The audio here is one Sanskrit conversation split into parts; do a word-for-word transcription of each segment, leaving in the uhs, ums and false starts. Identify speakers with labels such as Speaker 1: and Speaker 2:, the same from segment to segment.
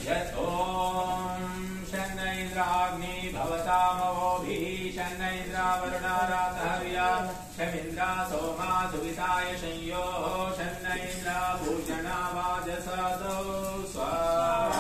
Speaker 1: यथोम शन्न इंद्राग्नि भवतामवोभिः शन्न इंद्रावरुणारातहव्या शमिन्द्रा सोमा सुविताय संयोः शन्न इंद्रा भूषणा वाजसादो स्वाहा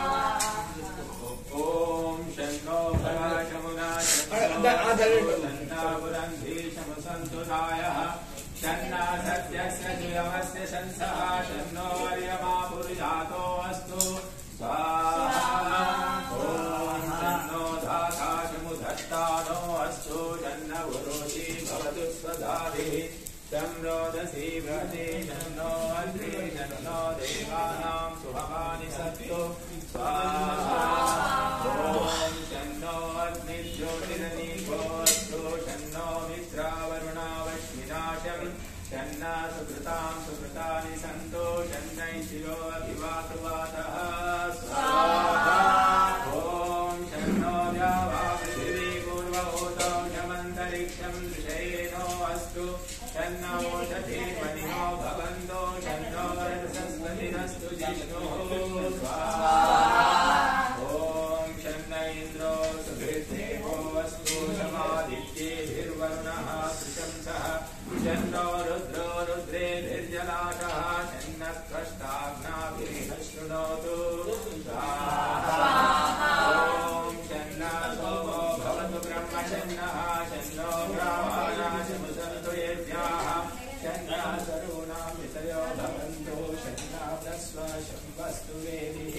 Speaker 1: ओम शन्नो भराशमुना शन्नापुरन्धि शमसन्तुरायः शन्ना सत्यस्य जुयमस्य शंसः शन्नो वर्यमा पुरुषातो अस्तु स्वाहा ओम शन्नो धाता शमुधत्तानो अस्तु शन्न वरोषि भवतु स्वधाभिः शं रोदसी बृहति शन्नो अग्रे शन्नो देवानां सुभगानि सत्तु स्वाहा ओम शन्नो अग्निज्योतिरनीको अस्तु शन्नो मित्रावरुणावश्मिनाशं शन्ना सुकृतां सुकृतानि सन्तु शन्नै शिरो अभिवातु वातः स्वाहा ओम शन्नो द्यावा पृथिवी पूर्वभूतो शमन्तरिक्षं दृशयेनो अस्तु शन्नो षठीर्मणिनो भवन्तो शन्नो सरस्वतिरस्तु जिष्णुः स्वाहा ओम शन्न इन्द्रो सुहृद्देवो अस्तु समादित्येभिर्वरुणः त्रिशंसः शन्नो रुद्रो रुद्रेभिर्जलाशः शन्नस्त्वष्टाग्नाभिः शृणोतु स्वाहा ओम शन्न सोमो भवतु ब्रह्मशन्नः शन्नो ग्रावाणाशमुसन्तु यज्ञाः शन्ना सर्वणां विषयो भवन्तु शन्ना प्रस्व शम्भस्तु वेदिः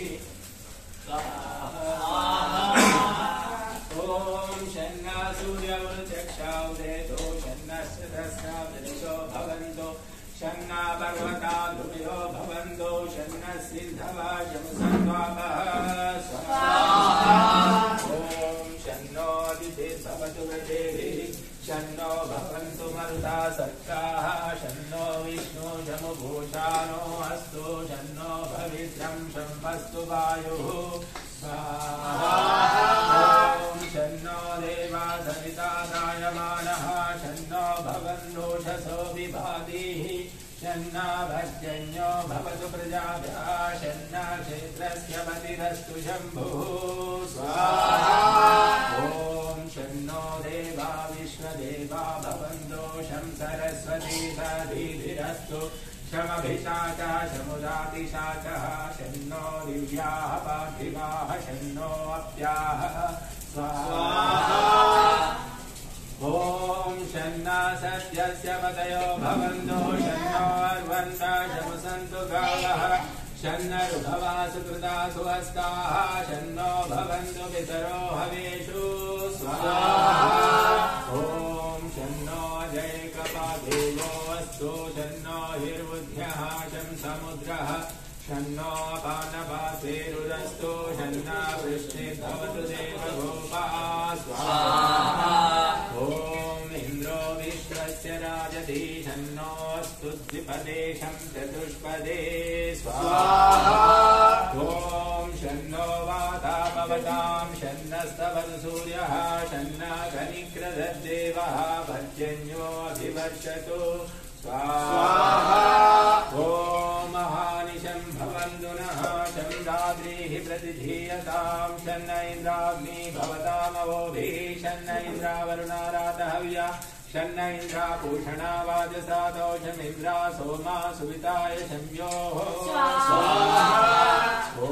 Speaker 1: ओम शन्ना सूर्यवृचक्षाउदेतो शन्नस्य दस्रावृषो भवन्तो शन्ना पर्वता ध्रुवयो भवन्तो शन्न सिन्धवा शमसन्वापः स्वाहा ओम शन्नो दितिर्भवतु वृषेभिः शन्नो भवन्तु मरुता सर्गाः शन्नो विष्णु जमुभूषानो अस्तु शन्नो भवित्रं शम्भस्तु वायुः स्वाहा ओम शन्नो देवा सविता दायमानः शन्नो भवन्नोषसो विभातिः शन्ना भर्जन्यो भवतु प्रजाभ्यः शन्ना क्षेत्रस्य पतिरस्तु शम्भुः स्वाहा ओम शन्नो देवा विश्वदेवा भवन्तो शं सरस्वती दधीभिरस्तु शमभिषाचः शमुदातिशाचः शन्नो दिव्याः पार्थिवाः शन्नो अप्याः स्वाहा ओम शन्ना सत्यस्य पतयो भवन्तो शन्नो अर्वन्ता शमसन्तु गावः शन्न ऋभवा सुकृता सुहस्ताः शन्नो भवन्तु पितरो हवेषु स्वाहा ओम शन्नो जयकपादेवो अस्तु शन्नो हिर्बुद्ध्यः शं समुद्रः शन्नो पानपासेरुरस्तु शन्ना वृष्टिर्भवतु देवगोपा स्वाहा ओम इन्द्रो विश्वस्य राजति शन्नो अस्तु द्विपदे शं चतुष्पदे स्वाहा ओम शन्नो वातापवतां शन्नस्तवतु सूर्यः शन्ना घनिक्रदद्देवः भर्जन्यो अभिवर्षतु स्वाहा ओम महानिशं भवन्तु नः शं रात्रिः प्रतिधीयतां शन्न इन्द्राग्नि भवतामवोभिः शन्न इन्द्रावरुणारातहव्या शन्न इन्द्रा पूषणा वाजसादो शमिन्द्रा सोमा सुविताय संयोः स्वाहा